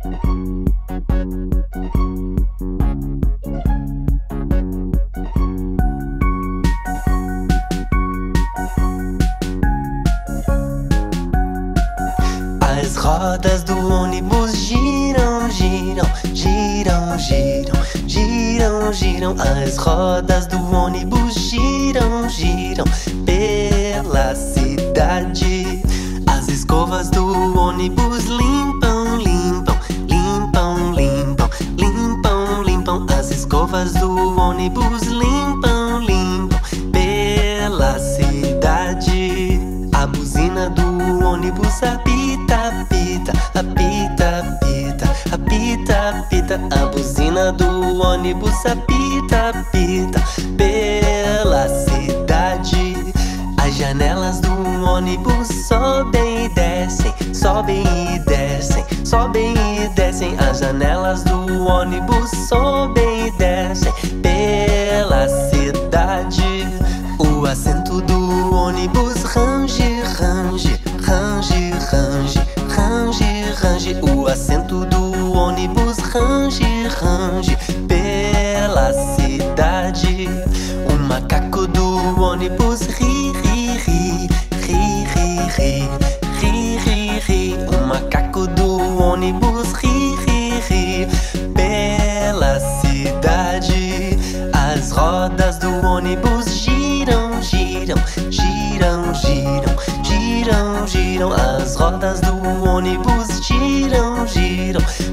As rodas do ônibus giram, giram, giram, giram, giram, giram. As rodas do ônibus giram, giram pela cidade. As escovas do ônibus limpam, limpam, limpam, limpam, limpam, limpam. As escovas do ônibus limpam, limpam pela cidade. A buzina do ônibus apita, apita, apita, apita, apita, apita. A buzina do ônibus apita, apita pela cidade. As janelas do ônibus sobem e descem, sobem e descem, sobem e descem. As janelas do ônibus sobem e descem pela cidade. O assento do ônibus range, range, range, range, range, range. O assento do ônibus range, range pela cidade. O macaco do ônibus ri, ri, ri, ri, ri, ri, ri, ri, ri. O macaco do ônibus ri, ri, ri pela cidade. As rodas do ônibus giram, giram, giram, giram, giram, giram. As rodas do ônibus giram, giram